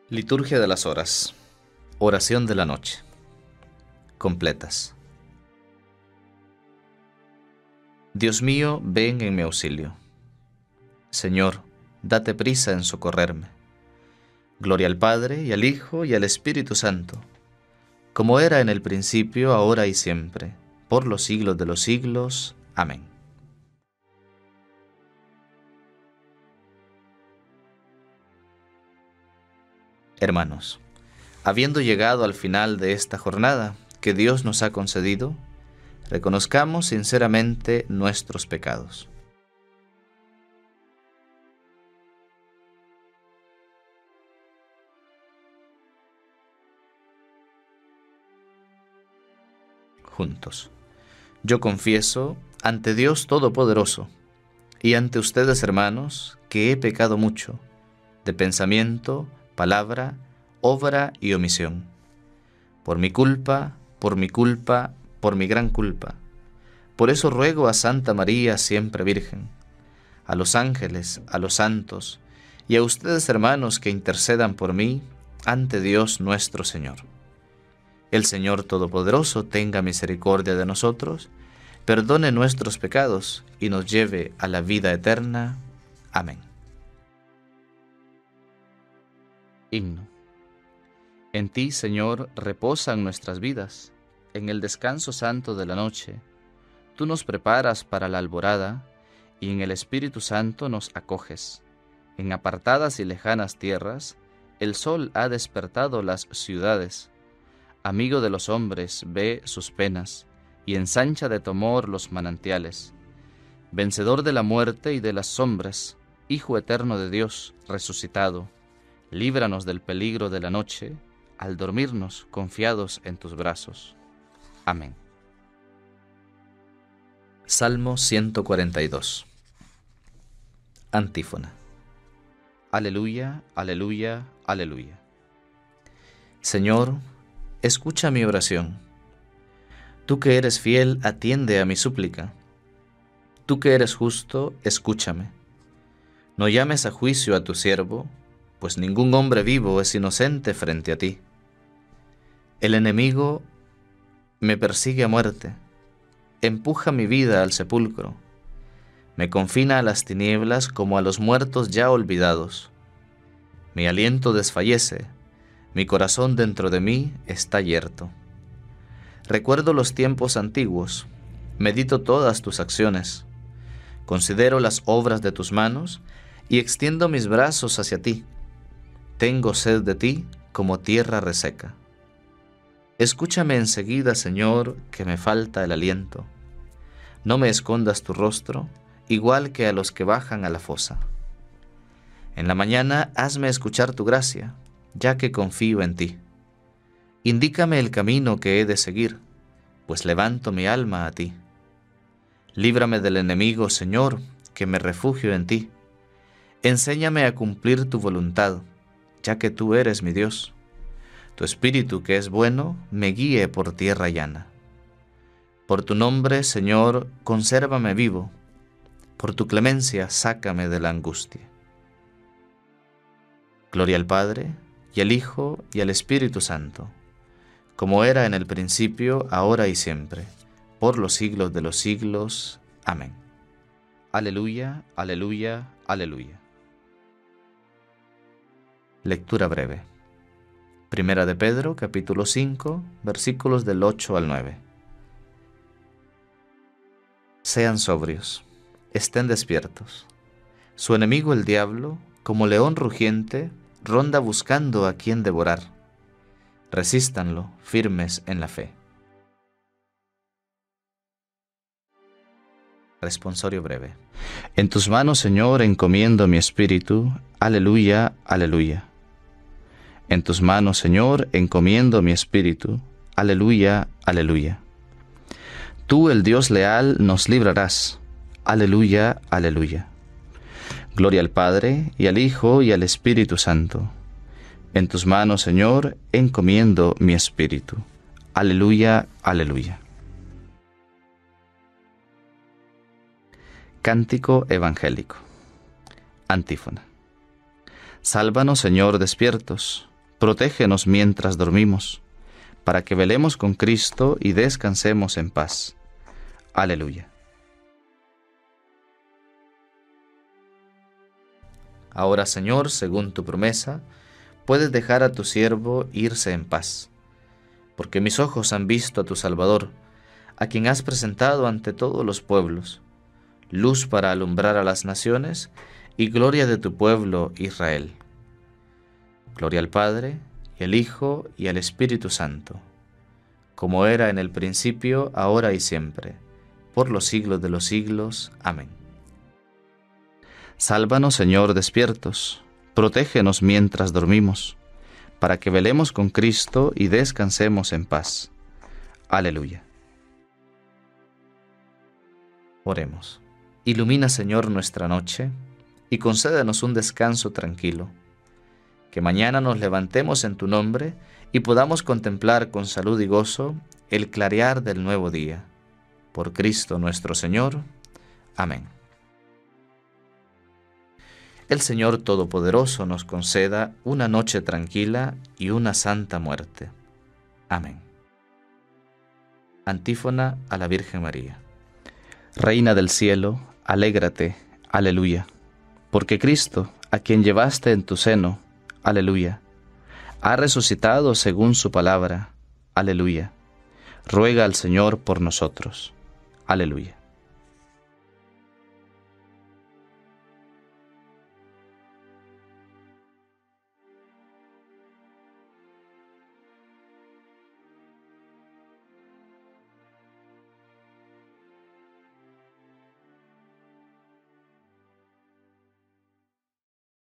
Liturgia de las horas. Oración de la noche. Completas. Dios mío, ven en mi auxilio. Señor, date prisa en socorrerme. Gloria al Padre, y al Hijo, y al Espíritu Santo, como era en el principio, ahora y siempre, por los siglos de los siglos. Amén. Hermanos, habiendo llegado al final de esta jornada que Dios nos ha concedido, reconozcamos sinceramente nuestros pecados. Juntos. Yo confieso ante Dios Todopoderoso y ante ustedes, hermanos, que he pecado mucho, de pensamiento, palabra, obra y omisión. Por mi culpa, por mi gran culpa. Por eso ruego a Santa María, siempre Virgen, a los ángeles, a los santos, y a ustedes, hermanos, que intercedan por mí ante Dios nuestro Señor. El Señor Todopoderoso tenga misericordia de nosotros, perdone nuestros pecados y nos lleve a la vida eterna. Amén. Himno. En ti, Señor, reposan nuestras vidas. En el descanso santo de la noche, tú nos preparas para la alborada y en el Espíritu Santo nos acoges. En apartadas y lejanas tierras, el sol ha despertado las ciudades. Amigo de los hombres, ve sus penas y ensancha de tu amor los manantiales. Vencedor de la muerte y de las sombras, Hijo eterno de Dios, resucitado, líbranos del peligro de la noche, al dormirnos confiados en tus brazos. Amén. Salmo 142. Antífona. Aleluya, aleluya, aleluya. Señor, escucha mi oración. Tú que eres fiel, atiende a mi súplica. Tú que eres justo, escúchame. No llames a juicio a tu siervo, pues ningún hombre vivo es inocente frente a ti. El enemigo me persigue a muerte, empuja mi vida al sepulcro, me confina a las tinieblas como a los muertos ya olvidados. Mi aliento desfallece, mi corazón dentro de mí está yerto. Recuerdo los tiempos antiguos, medito todas tus acciones, considero las obras de tus manos y extiendo mis brazos hacia ti. Tengo sed de ti como tierra reseca. Escúchame enseguida, Señor, que me falta el aliento. No me escondas tu rostro, igual que a los que bajan a la fosa. En la mañana hazme escuchar tu gracia, ya que confío en ti. Indícame el camino que he de seguir, pues levanto mi alma a ti. Líbrame del enemigo, Señor, que me refugio en ti. Enséñame a cumplir tu voluntad, ya que tú eres mi Dios. Tu espíritu, que es bueno, me guíe por tierra llana. Por tu nombre, Señor, consérvame vivo. Por tu clemencia, sácame de la angustia. Gloria al Padre, y al Hijo, y al Espíritu Santo, como era en el principio, ahora y siempre, por los siglos de los siglos. Amén. Aleluya, aleluya, aleluya. Lectura breve. Primera de Pedro, capítulo 5, versículos del 8 al 9. Sean sobrios, estén despiertos. Su enemigo el diablo, como león rugiente, ronda buscando a quien devorar. Resístanlo, firmes en la fe. Responsorio breve. En tus manos, Señor, encomiendo mi espíritu. Aleluya, aleluya. En tus manos, Señor, encomiendo mi espíritu. Aleluya, aleluya. Tú, el Dios leal, nos librarás. Aleluya, aleluya. Gloria al Padre, y al Hijo, y al Espíritu Santo. En tus manos, Señor, encomiendo mi espíritu. Aleluya, aleluya. Cántico evangélico. Antífona. Sálvanos, Señor, despiertos. protégenos mientras dormimos, para que velemos con Cristo y descansemos en paz. Aleluya. Ahora, Señor, según tu promesa, puedes dejar a tu siervo irse en paz, porque mis ojos han visto a tu Salvador, a quien has presentado ante todos los pueblos, luz para alumbrar a las naciones y gloria de tu pueblo Israel. Gloria al Padre, y al Hijo, y al Espíritu Santo, como era en el principio, ahora y siempre, por los siglos de los siglos. Amén. Sálvanos, Señor, despiertos, protégenos mientras dormimos, para que velemos con Cristo y descansemos en paz. Aleluya. Oremos. Ilumina, Señor, nuestra noche, y concédenos un descanso tranquilo. Que mañana nos levantemos en tu nombre y podamos contemplar con salud y gozo el clarear del nuevo día. Por Cristo nuestro Señor. Amén. El Señor Todopoderoso nos conceda una noche tranquila y una santa muerte. Amén. Antífona a la Virgen María. Reina del cielo, alégrate, aleluya, porque Cristo, a quien llevaste en tu seno, aleluya, ha resucitado según su palabra, aleluya. Ruega al Señor por nosotros, aleluya.